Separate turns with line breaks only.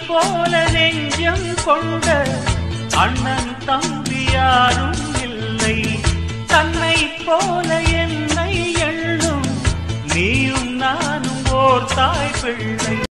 போல நெஞ்சம் கொண்ட அண்ணன் தம்பி யாரும் இல்லை. தன்னை போல என்னை எண்ணும் நீயும் நானும் ஓர் தாய் பிள்ளை.